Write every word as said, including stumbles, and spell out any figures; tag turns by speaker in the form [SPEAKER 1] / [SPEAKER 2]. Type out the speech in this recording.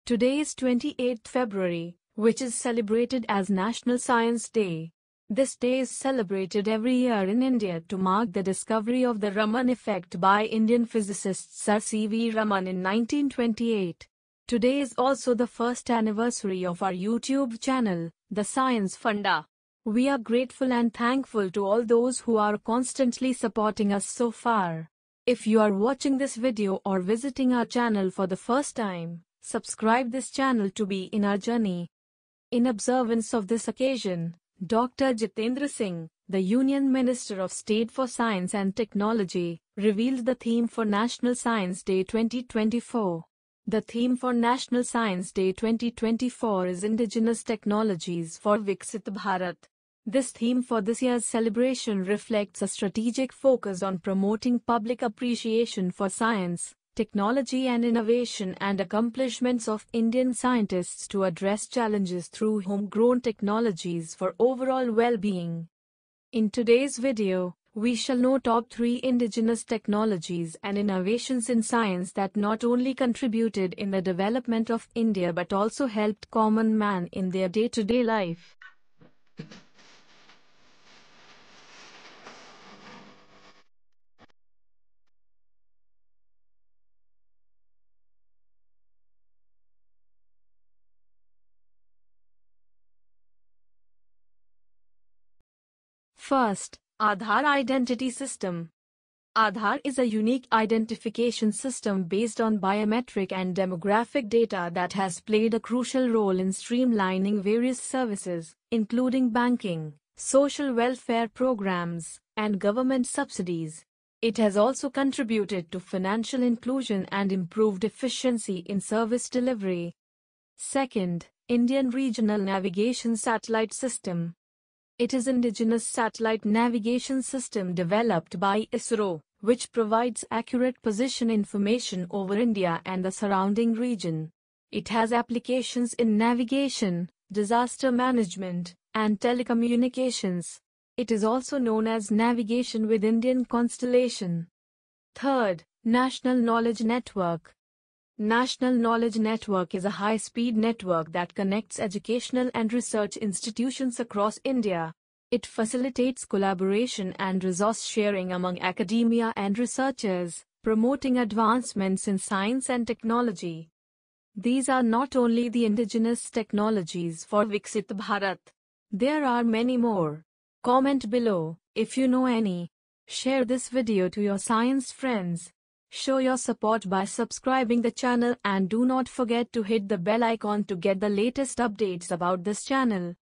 [SPEAKER 1] Today is twenty-eighth February, which is celebrated as National Science Day. This day is celebrated every year in India to mark the discovery of the Raman effect by Indian physicist Sir C V Raman in nineteen twenty-eight. Today is also the first anniversary of our YouTube channel, The Science Funda. We are grateful and thankful to all those who are constantly supporting us so far. If you are watching this video or visiting our channel for the first time, subscribe this channel to be in our journey. In observance of this occasion, Doctor Jitendra Singh, the Union Minister of State for Science and Technology, revealed the theme for National Science Day twenty twenty-four. The theme for National Science Day twenty twenty-four is Indigenous Technologies for Viksit Bharat. This theme for this year's celebration reflects a strategic focus on promoting public appreciation for science, technology and innovation and accomplishments of Indian scientists to address challenges through homegrown technologies for overall well-being. In today's video, we shall know top three indigenous technologies and innovations in science that not only contributed in the development of India but also helped common man in their day-to-day life. First, Aadhaar Identity System. Aadhaar is a unique identification system based on biometric and demographic data that has played a crucial role in streamlining various services, including banking, social welfare programs, and government subsidies. It has also contributed to financial inclusion and improved efficiency in service delivery. Second, Indian Regional Navigation Satellite System. It is indigenous satellite navigation system developed by ISRO, which provides accurate position information over India and the surrounding region. It has applications in navigation, disaster management, and telecommunications. It is also known as Navigation with Indian Constellation. Third, National Knowledge Network. National Knowledge Network is a high-speed network that connects educational and research institutions across India. It facilitates collaboration and resource sharing among academia and researchers, promoting advancements in science and technology. These are not only the indigenous technologies for Viksit Bharat. There are many more. Comment below if you know any. Share this video to your science friends. Show your support by subscribing the channel and do not forget to hit the bell icon to get the latest updates about this channel.